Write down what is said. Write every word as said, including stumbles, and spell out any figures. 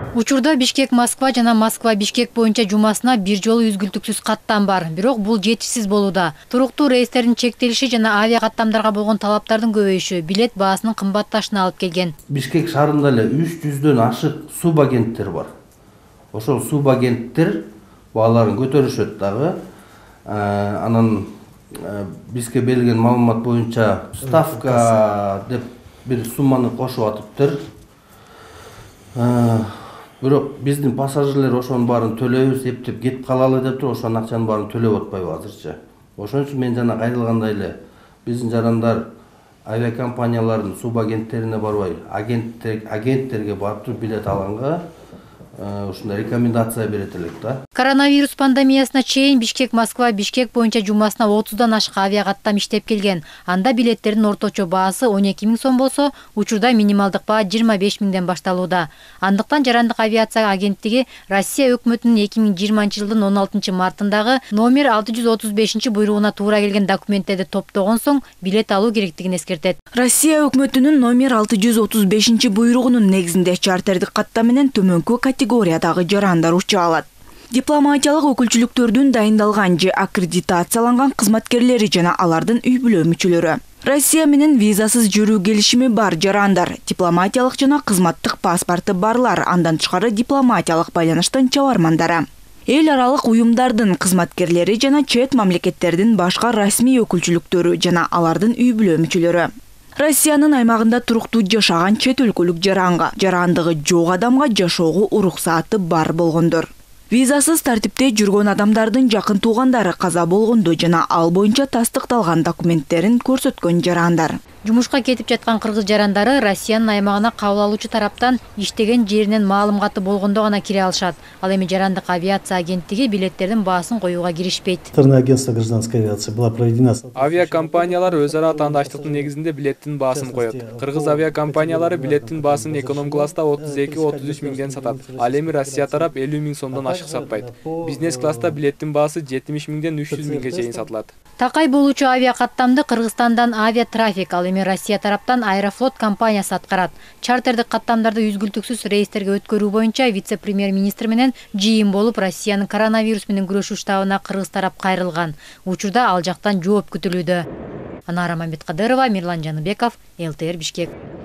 Учурда Бишкек-Москва жана Москва-Бишкек боюнча жумасына бир жолу үзгүлтүксүз каттам бар. Бирок бул жетишсиз болууда. Туруктуу рейстердин чектелиши жана авиа каттамдарга болгон талаптардын көбөйүшү билет баасынын кымбатташына алып келген. Бишкек шаарында эле үч жүздөн ашык субагенттер бар. Ошол субагенттер бааларын көтөрүшөт дагы. Анан бизге берилген маалымат боюнча ставка деп бир сумманы кошуп атыптыр. Бирок биздин пассажирлер ошонун баарын төлөйбүз, эптеп кетип калалы деп туруп, ошонун акчанын баарын төлөп атпайбы азырча. Ошон үчүн мен жана кайрылгандай эле биздин жарандар авиакомпаниялардын субагенттерине барбай, агенттерге барып туруп билет алганга ушундай рекомендация берет элек да. Коронавирус пандемиясына чейин Бишкек-Москва Бишкек боюнча жумасына отуздан ашык авиа каттам иштеп келген. Анда билеттердин орточо баасы он эки миң сом болсо, учурда минималдык баа жыйырма беш миңден башталууда. Андыктан Жарандык авиация агенттиги Россия өкмөтүнүн эки миң жыйырманчы жылдын он алтынчы мартындагы номер алты жүз отуз бешинчи буйругуна туура келген документтерди топтогон соң билет алуу керектигин эскертет. Россия өкмөтүнүн номер алты жүз отуз бешинчи буйругунун негизинде чартердик каттам менен төмөнкү категориядагы жарандар уча алат. Дипломатиялык өкүлчүлүктөрдүн дайындалган же аккредитацияланган кызматкерлери жана алардын үй бүлө мүчөлөрү. Россия менен визасыз жүрүү келишими бар жарандар, дипломатиялык жана кызматтык паспорты барлар, андан тышкары дипломатиялык байланыштын чабармандары. Эл аралык уюмдардын кызматкерлери жана чет мамлекеттердин башка расмий өкүлчүлүктөрү жана алардын үй бүлө мүчөлөрү. Россиянын аймагында туруктуу жашаган чет өлкөлүк жаранга, жарандыгы жок адамга жашоого уруксааты бар болгондор. Визасыз тартипте жүргөн адамдардын жакын туугандары каза болгондо жана ал боюнча тастыкталган документтерин көрсөткөн жарандар. Жумушка кетип жаткан кыргыз жарандары Россиянын аймагына кабыл алуучу тараптан иштеген жеринен маалым каты болгондо гана кире алышат. Ал эми Жарандык авиация агенттиги билеттердин баасын коюуга киришпейт. Агентство гражданской авиации была проведена. Авиакомпаниялар өз ара атаандаштыктын негизинде билеттин баасын коет. Кыргыз авиакомпаниялары билеттин баасын эконом класста отуз эки отуз үч миңден сатат. Ал эми Россия тарап элүү миң сомдон ашык сатпайт. Бизнес класста билеттин баасы жетимиш миңден үч жүз миңге чейин сатылат. Такай болуучу авиа каттамды Кыргызстандан Авиа Трафик, ал эми Россия тараптан Аэрофлот компаниясы аткарат. Чартердик каттамдарды үзгүлтүксүз рейстерге өткөрүү боюнча вице-премьер-министр менен жыйын болуп Россиянын коронавирус менен күрөшүү штабына кыргыз тарап кайрылган. Учурда ал жактан жооп күтүлүүдө. Анара Маметкадырова, Мирлан Жаныбеков, эл тэ эр Бишкек.